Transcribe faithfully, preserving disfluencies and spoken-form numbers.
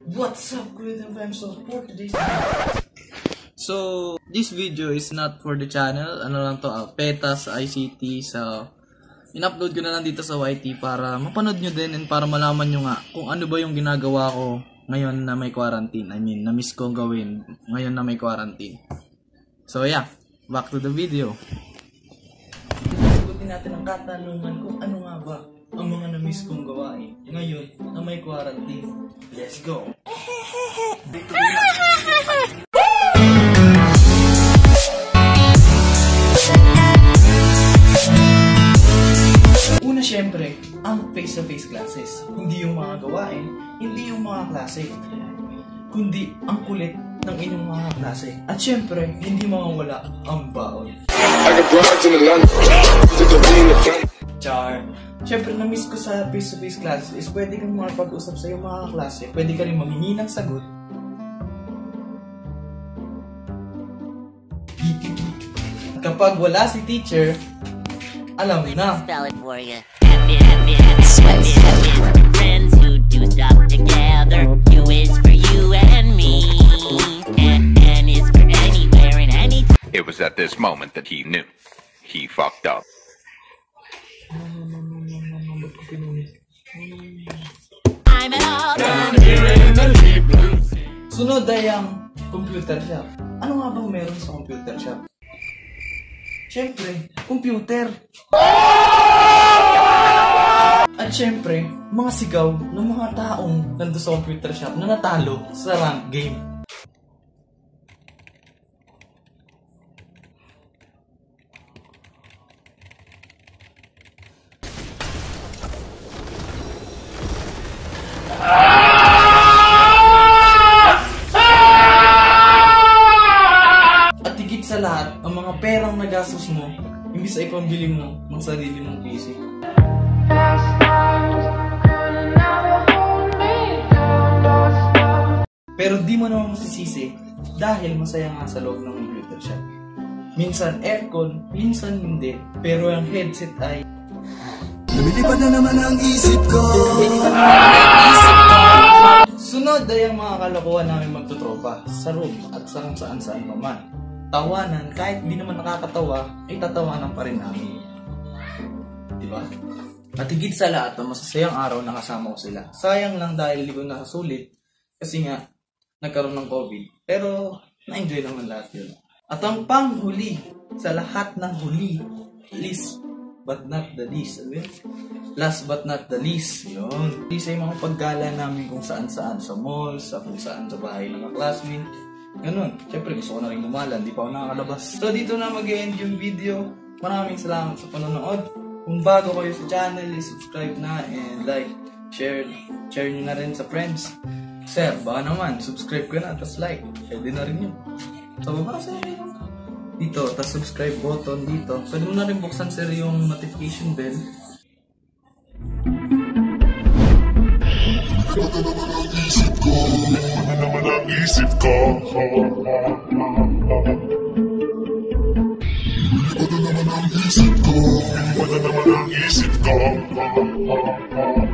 What's up, Creative F M? So for today's So this video is not for the channel. Ano lang to, uh, Petas I C T. So in-upload ko na lang dito sa Y T para mapanood nyo din and para malaman nyo nga kung ano ba yung ginagawa ko ngayon na may quarantine. I mean, na-miss kong gawin ngayon na may quarantine. So yeah, back to the video. Sagutin natin ang katanungan kung ano nga ba ang mga na-miss kong gawain ngayon na may quarantine. Let's go! Una, syempre, ang face-to-face classes. Hindi yung mga gawain, hindi yung mga klase, kundi ang kulit ng inyong mga klase. At syempre, hindi mawawala ang baon. Char. Syempre, na-miss ko sa face-to-face classes is pwede kang makapag-usap sa iyong mga klase, pwede ka rin manghingi ng sagot. Kapag wala si teacher, alam mo na. Spell it for you. Happy, happy, happy, happy, happy. Friends who do stuff together. U is for you and me. And N is for anywhere and anytime. It was at this moment that he knew. He fucked up. I'm at all. Sunod ay ang computer shop. Ano nga bang meron sa computer shop? Siyempre, computer. At siyempre, mga sigaw ng mga taong nandun sa computer shop na natalo sa rank game. At higit sa lahat, ang mga perang nagastos mo, imbis ay pambili mo ng sarili mong P C. Pero di mo naman masisisi dahil masaya nga sa loob ng computer shop. Minsan aircon, minsan hindi, pero ang headset ay lumilipad na naman ang isip ko. Sunod ay ang mga kalokohan namin magtutropa sa room at sa kung saan saan pa man. Tawanan, kahit di naman nakakatawa, ay tatawanan pa rin namin. Diba? At higit sa lahat, ang masasayang araw na kasama ko sila. Sayang lang dahil hindi ko nakasulit kasi nga nagkaroon ng COVID. Pero na-enjoy naman lahat yun. At ang panghuli sa lahat ng huli, least but not the least. Sabi? Last but not the least. Yun. Isa yung mga paggala namin kung saan-saan sa mall, sa kung saan sa bahay ng mga classmate. Ganun. Siyempre gusto ko na rin gumala, hindi pa ako nakakalabas. So dito na mag-e-end yung video. Maraming salamat sa panonood. Kung bago kayo sa channel, subscribe na and like, share, share nyo na rin sa friends. Sir, baka naman, subscribe ka na, tapos like, pwede na rin yun. So baka sa dito, tapos subscribe button dito. Pwede mo na rin buksan sir yung notification bell. Isip ko, isip ko, isip ko.